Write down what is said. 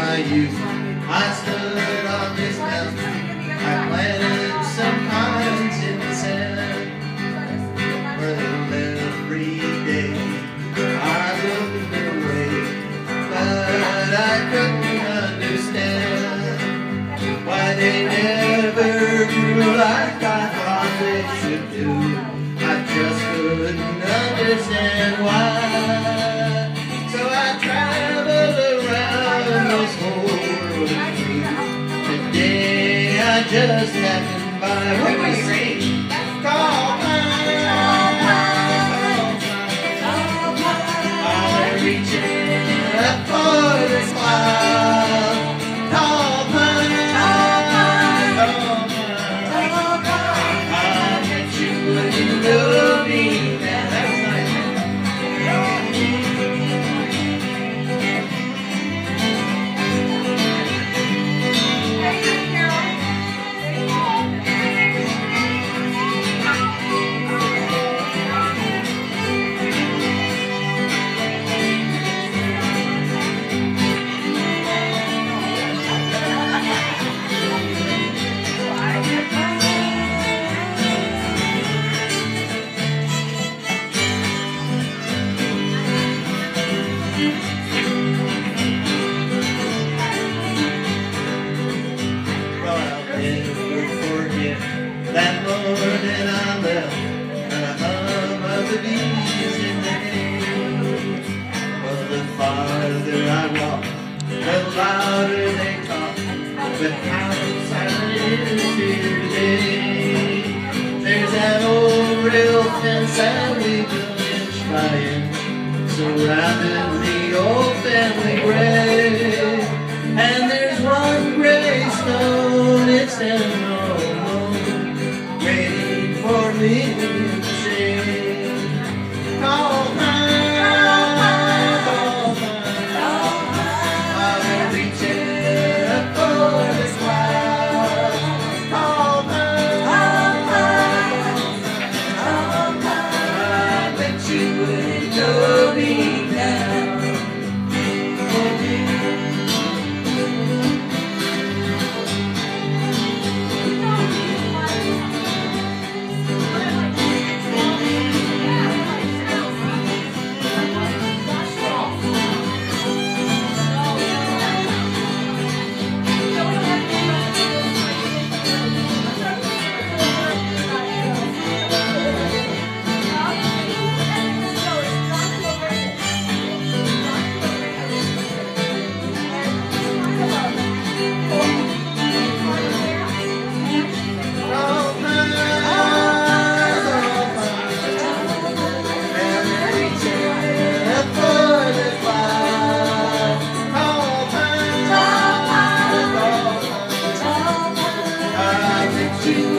my youth, I stood on this mountain. I planted some pines in the sand. Well, every day I looked away, but I couldn't understand why they never grew like I thought they should do. I just couldn't understand why. So I traveled around this whole world. Today I just happened by. What was it? Call mine. I'm reaching up for the clouds. Call mine. I bet you wouldn't know me now. That's nice. That morning I left, and a hum of the bees in the hay. Well, the farther I walked, the louder they talked, but how silent it is today. There's that old rail fence that we built inch by inch, surrounding the old family grave. And there's one gravestone, it's standing alone, waiting for me to say, call mine, call mine. I'll be reaching up for the clouds. Call mine, I bet you wouldn't know me now. You